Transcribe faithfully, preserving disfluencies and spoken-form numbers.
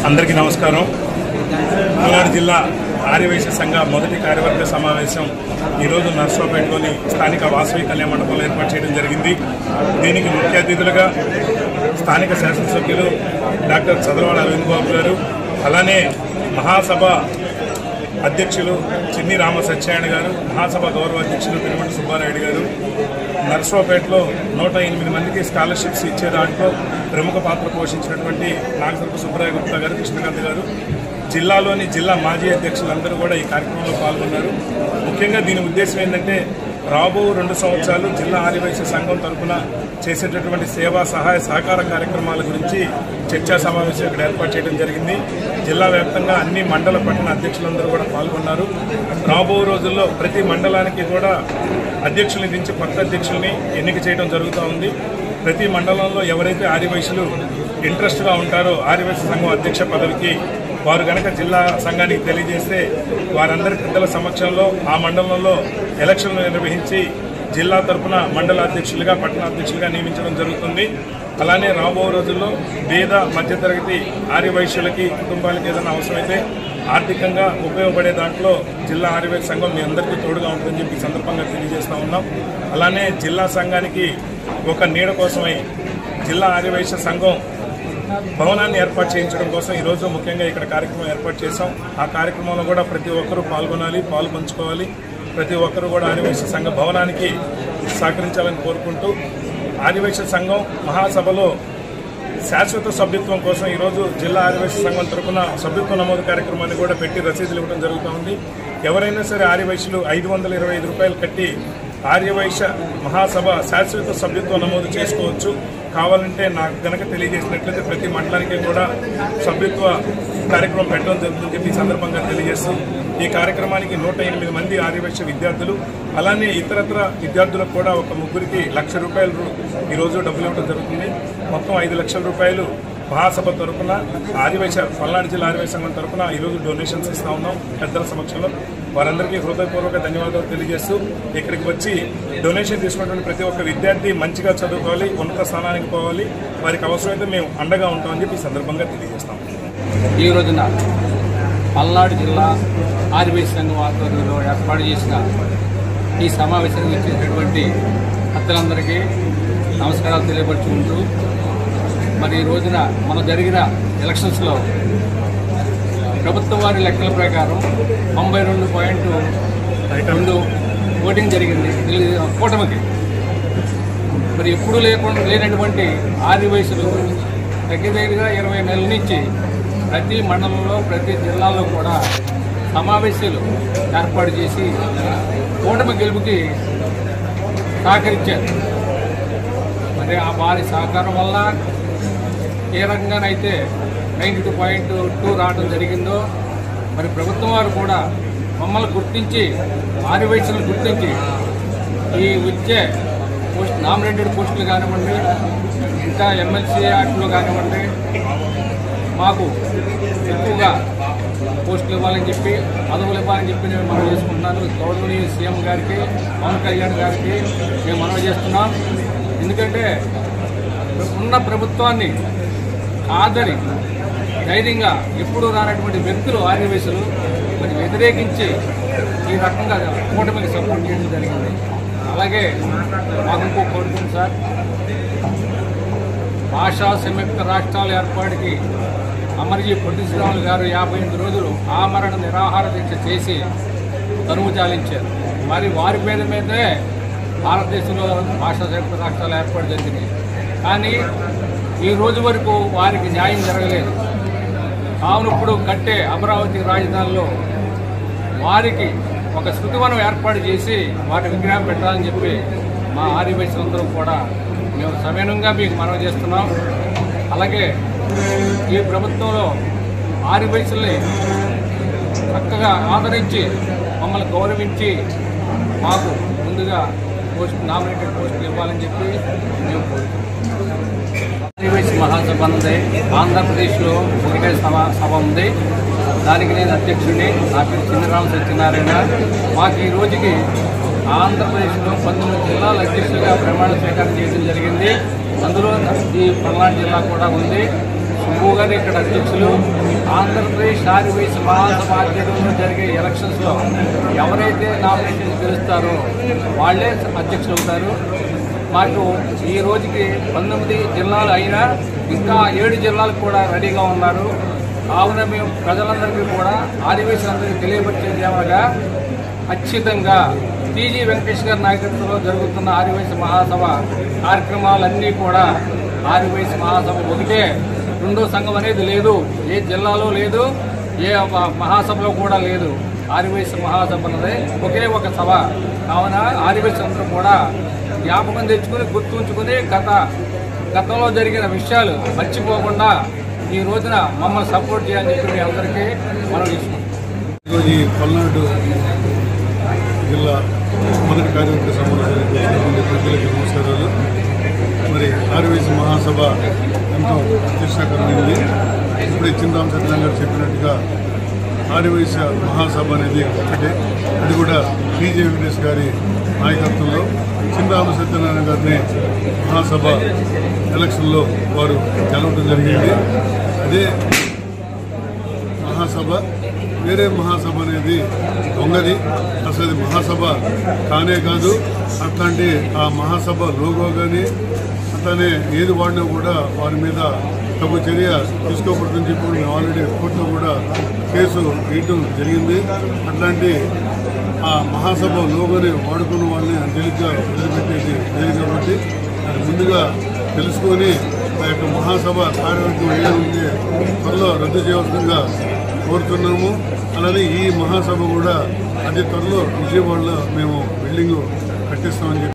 అందరికీ నమస్కారం. పల్నాడు జిల్లా ఆర్యవైశ్య సంఘ మొదటి కార్యవర్గ సమావేశం ఈరోజు నర్సరావుపేటలోని స్థానిక వాసవి కళ్యాణ మండపంలో ఏర్పాటు చేయడం జరిగింది. దీనికి ముఖ్య అతిథులుగా స్థానిక శాసనసభ్యులు డాక్టర్ చదలవాడ అరవింద్ బాబు గారు, అలానే మహాసభ అధ్యక్షులు చిన్ని రామ సత్యనారాయణ గారు, మహాసభ గౌరవ అధ్యక్షులు తిరుమల సుబ్బారాయుడు గారు, నర్సరావుపేటలో నూట ఎనిమిది మందికి స్కాలర్షిప్స్ ఇచ్చే దాంట్లో ప్రముఖ పాత్ర పోషించినటువంటి నాగసరపు సుబ్బరాయ గుప్తా గారు, కృష్ణకాంత్ గారు, జిల్లాలోని జిల్లా మాజీ అధ్యక్షులందరూ కూడా ఈ కార్యక్రమంలో పాల్గొన్నారు. ముఖ్యంగా దీని ఉద్దేశం ఏంటంటే రాబో రెండు సంవత్సరాలు జిల్లా ఆర్యవైశ్య సంఘం తరఫున చేసేటటువంటి సేవా సహాయ సహకార కార్యక్రమాల గురించి చర్చా సమావేశం ఇక్కడ ఏర్పాటు చేయడం జరిగింది. జిల్లా వ్యాప్తంగా అన్ని మండల పట్టణ అధ్యక్షులందరూ కూడా పాల్గొన్నారు. రాబో రోజుల్లో ప్రతి మండలానికి కూడా అధ్యక్షుల నుంచి కొత్త అధ్యక్షుల్ని ఎన్నిక చేయడం జరుగుతూ ఉంది. ప్రతి మండలంలో ఎవరైతే ఆర్యవైశ్యులు ఇంట్రెస్ట్గా ఉంటారో ఆర్యవైశ్య సంఘం అధ్యక్ష పదవికి వారు కనుక జిల్లా సంఘానికి తెలియజేస్తే వారందరి పెద్దల సమక్షంలో ఆ మండలంలో ఎలక్షన్లు నిర్వహించి జిల్లా తరఫున మండల అధ్యక్షులుగా పట్టణ అధ్యక్షులుగా నియమించడం జరుగుతుంది. అలానే రాబో రోజుల్లో పేద మధ్యతరగతి ఆర్యవైశ్యులకి కుటుంబాలకి ఏదైనా అవసరమైతే ఆర్థికంగా ఉపయోగపడే దాంట్లో జిల్లా ఆర్యవైశ్య సంఘం మీ అందరికీ తోడుగా ఉంటుందని చెప్పి ఈ సందర్భంగా తెలియజేస్తూ ఉన్నాం. అలానే జిల్లా సంఘానికి ఒక నీడ కోసమై జిల్లా ఆర్యవైశ్య సంఘం భవనాన్ని ఏర్పాటు చేయించడం కోసం ఈరోజు ముఖ్యంగా ఇక్కడ కార్యక్రమం ఏర్పాటు చేశాం. ఆ కార్యక్రమంలో కూడా ప్రతి ఒక్కరూ పాల్గొనాలి, పాలు పంచుకోవాలి. ప్రతి ఒక్కరూ కూడా ఆర్యవైశ్య సంఘ భవనానికి సహకరించాలని కోరుకుంటూ ఆర్యవైశ్య సంఘం మహాసభలో శాశ్వత సభ్యత్వం కోసం ఈరోజు జిల్లా ఆర్యవైశ్య సంఘం తరఫున సభ్యత్వ నమోదు కార్యక్రమాన్ని కూడా పెట్టి రసీదులు ఇవ్వడం జరుగుతూ ఉంది. ఎవరైనా సరే ఆర్యవైశ్యులు ఐదు వందల ఇరవై ఐదు రూపాయలు కట్టి ఆర్యవైశ్య మహాసభ శాశ్వత సభ్యత్వం నమోదు చేసుకోవచ్చు. కావాలంటే నాకు గనక తెలియజేసినట్లయితే ప్రతి మండలానికి కూడా సభ్యత్వ కార్యక్రమం పెట్టడం జరుగుతుందని చెప్పి ఈ సందర్భంగా తెలియజేస్తూ ఈ కార్యక్రమానికి నూట ఎనిమిది మంది ఆర్యవైశ్య విద్యార్థులు, అలానే ఇతరత్ర విద్యార్థులకు కూడా ఒక ముగ్గురికి లక్ష రూపాయలు ఈరోజు డబ్బులు ఇవ్వడం జరుగుతుంది. మొత్తం ఐదు లక్షల రూపాయలు మహాసభ తరఫున ఆర్యవైశ్య పల్నాడు జిల్లా ఆర్యవైశ్య సంఘం తరఫున ఈరోజు డొనేషన్స్ ఇస్తా ఉన్నాం పెద్దల సమక్షంలో. వారందరికీ హృదయపూర్వక ధన్యవాదాలు తెలియజేస్తూ ఇక్కడికి వచ్చి డొనేషన్ తీసుకున్నటువంటి ప్రతి ఒక్క విద్యార్థి మంచిగా చదువుకోవాలి, ఉన్నత స్థానానికి పోవాలి, వారికి అవసరమైతే మేము అండగా ఉంటామని చెప్పి ఈ సందర్భంగా తెలియజేస్తాం. ఈ రోజున పల్నాడు జిల్లా ఆర్యవైశ్య సంఘం ఆధ్వర్యంలో ఏర్పాటు చేసిన ఈ సమావేశానికి వచ్చేటటువంటి పెద్దలందరికీ నమస్కారాలు తెలియపరుచుకుంటూ, మరి ఈ రోజున మన జరిగిన ఎలక్షన్స్లో ప్రభుత్వ వారి లెక్కల ప్రకారం తొంభై రెండు పాయింట్ రెండు ఓటింగ్ జరిగింది కూటమికి. మరి ఎప్పుడూ లేకుండా లేనటువంటి ఆర్యవైశ్యులు దగ్గర దగ్గరగా ఇరవై నెలల నుంచి ప్రతి మండలంలో ప్రతి జిల్లాలో కూడా సమావేశాలు ఏర్పాటు చేసి కూటమి గెలుపుకి సహకరించారు. మరి ఆ వారి సహకారం వల్ల ఏ రకంగానైతే నైంటీ టూ పాయింట్ టూ రావడం జరిగిందో, మరి ప్రభుత్వం వారు కూడా మమ్మల్ని గుర్తించి ఆర్యవైశ్యులను గుర్తించి ఈ వచ్చే పోస్ట్ నామినేటెడ్ పోస్టులు కానివ్వండి, ఇంకా ఎమ్మెల్సీ యాక్ట్లో కానివ్వండి మాకు ఎక్కువగా పోస్టులు ఇవ్వాలని చెప్పి పదవులు ఇవ్వాలని చెప్పి నేను మనవి చేసుకుంటున్నాను. గౌరవనీయ సీఎం గారికి, పవన్ కళ్యాణ్ గారికి మేము మనవి చేస్తున్నాం. ఎందుకంటే ఉన్న ప్రభుత్వాన్ని ఆదరి ధైర్యంగా ఎప్పుడూ రానటువంటి వ్యక్తులు ఆర్యవైశ్యులు మరి వ్యతిరేకించి ఈ రకంగా కూటమికి సపోర్ట్ చేయడం జరిగింది. అలాగే మాకు ఇంకో కోరుతుంది సార్, భాషా సంయుక్త రాష్ట్రాల ఏర్పాటుకి అమర్జీ పొట్టి శ్రీరాములు గారు యాభై ఎనిమిది రోజులు ఆమరణ నిరాహార దీక్ష చేసి తనువు చాలించారు. మరి వారి పేరు మీదే భారతదేశంలో భాషా సంయుక్త రాష్ట్రాల ఏర్పాటు జరిగింది. కానీ ఈ రోజు వరకు వారికి న్యాయం జరగలేదు. కావున ఇప్పుడు కట్టే అమరావతి రాజధానిలో వారికి ఒక శృతివనం ఏర్పాటు చేసి వారి విగ్రహం పెట్టాలని చెప్పి మా ఆర్యవైశ్యులందరూ కూడా మేము సవినయంగా మీకు మనవి చేస్తున్నాం. అలాగే ఈ ప్రభుత్వంలో ఆర్యవైశ్యుల్ని చక్కగా ఆదరించి మమ్మల్ని గౌరవించి మాకు ముందుగా పోస్ట్ నామినేటెడ్ పోస్టులు ఇవ్వాలని చెప్పి మేము కోరుతున్నాం. ఆర్యవైశ్య మహాసభ ఉంది, ఆంధ్రప్రదేశ్లో ఒకటే సభ సభ ఉంది. దానికి నేను అధ్యక్షుడిని. నా పేరు చిన్నరామ సత్యనారాయణ. మాకు ఈ రోజుకి ఆంధ్రప్రదేశ్లో పంతొమ్మిది జిల్లాల అధ్యక్షులుగా ప్రమాణ స్వీకారం చేయడం జరిగింది. అందులో ఈ పల్నాడు జిల్లా కూడా ఉంది. సుబ్బు గారు ఇక్కడ అధ్యక్షులు, ఆంధ్రప్రదేశ్ ఆర్యవైశ్య మహాసభ ఆధ్వర్యంలో జరిగే ఎలక్షన్స్లో ఎవరైతే నామినేషన్ గెలుస్తారో వాళ్ళే అధ్యక్షులు అవుతారు. మాకు ఈ రోజుకి పంతొమ్మిది జిల్లాలు అయినా ఇంకా ఏడు జిల్లాలు కూడా రెడీగా ఉన్నారు. కావున మేము ప్రజలందరికీ కూడా ఆదివాసులందరికీ తెలియపరిచేది ఏమనగా ఖచ్చితంగా టీజీ వెంకటేష్ గారి నాయకత్వంలో జరుగుతున్న ఆదివాసీ మహాసభ కార్యక్రమాలన్నీ కూడా ఆదివాసీ మహాసభ ఒకటే, రెండో సంఘం అనేది లేదు, ఏ జిల్లాలో లేదు, ఏ మహాసభలో కూడా లేదు. ఆదివాసీ మహాసభ అన్నది ఒకే ఒక సభ. కావున ఆదివాసులందరూ కూడా జ్ఞాపకం తెచ్చుకుని గుర్తుంచుకుని గత గతంలో జరిగిన విషయాలు మర్చిపోకుండా ఈ రోజున మమ్మల్ని సపోర్ట్ చేయాలని చెప్పి మీ అందరికీ మనం తీసుకుంటాం. ఈరోజు ఈ పల్నాడు జిల్లా మొదటి కార్యవర్గ సమావేశానికి ప్రజలకు నమస్కారాలు. మరి ఆర్యవైశ్య మహాసభ ఎంతో ప్రతిష్టాకరమైంది. ఇప్పుడే చిన్నరామ సత్యనారాయణ గారు చెప్పినట్టుగా ఆర్యవైశ్య మహాసభ అనేది ఒకటే, అది కూడా టీజీ వెంకటేష్ గారి నాయకత్వంలో చిన్నరామ సత్యనారాయణ గారిని మహాసభ ఎలక్షన్లో వారు గెలవడం జరిగింది. అదే మహాసభ వేరే మహాసభ అనేది దొంగది, అసలు అది మహాసభ కానే కాదు. అట్లాంటి ఆ మహాసభ లోగో కానీ అట్లానే ఏది వాడినా కూడా వారి మీద తగు చర్య తీసుకోకూడదని చెప్పి మేము ఆల్రెడీ కోర్టులో కూడా కేసు వేయటం జరిగింది. అట్లాంటి ఆ మహాసభ లోగోని వాడుకున్న వాళ్ళని తేలిగ్గా వదిలిపెట్టేది లేదు కాబట్టి అది ముందుగా తెలుసుకొని ఆ యొక్క మహాసభ కార్యవర్గం ఏదైతే త్వరలో రద్దు చేయవలసిందిగా కోరుతున్నాము. అలానే ఈ మహాసభ కూడా అతి త్వరలో విజయవాడలో మేము బిల్డింగ్ కట్టిస్తామని చెప్పి